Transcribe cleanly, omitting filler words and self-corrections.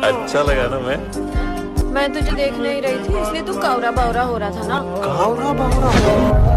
अच्छा लगा ना मैं तुझे देख नहीं रही थी, इसलिए तू कावरा बावरा हो रहा था ना। कावरा बावरा